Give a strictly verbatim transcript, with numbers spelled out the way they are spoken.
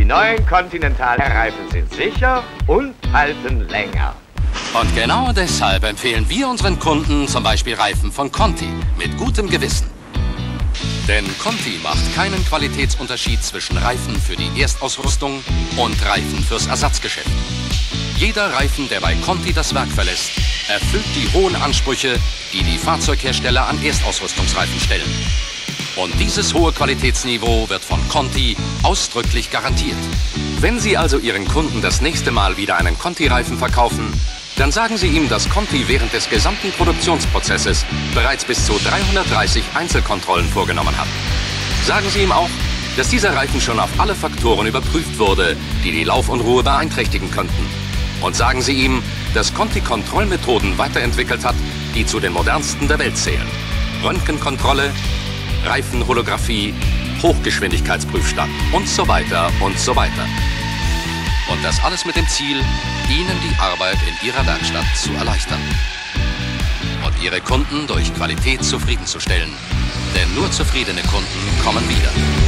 neuen Continental-Reifen sind sicher und halten länger. Und genau deshalb empfehlen wir unseren Kunden zum Beispiel Reifen von Conti mit gutem Gewissen. Denn Conti macht keinen Qualitätsunterschied zwischen Reifen für die Erstausrüstung und Reifen fürs Ersatzgeschäft. Jeder Reifen, der bei Conti das Werk verlässt, erfüllt die hohen Ansprüche, die die Fahrzeughersteller an Erstausrüstungsreifen stellen. Und dieses hohe Qualitätsniveau wird von Conti ausdrücklich garantiert. Wenn Sie also Ihren Kunden das nächste Mal wieder einen Conti-Reifen verkaufen, dann sagen Sie ihm, dass Conti während des gesamten Produktionsprozesses bereits bis zu dreihundertdreißig Einzelkontrollen vorgenommen hat. Sagen Sie ihm auch, dass dieser Reifen schon auf alle Faktoren überprüft wurde, die die Laufunruhe beeinträchtigen könnten. Und sagen Sie ihm, dass Conti Kontrollmethoden weiterentwickelt hat, die zu den modernsten der Welt zählen. Röntgenkontrolle, Reifenholographie, Hochgeschwindigkeitsprüfstand und so weiter und so weiter. Und das alles mit dem Ziel, Ihnen die Arbeit in Ihrer Werkstatt zu erleichtern. Und Ihre Kunden durch Qualität zufriedenzustellen. Denn nur zufriedene Kunden kommen wieder.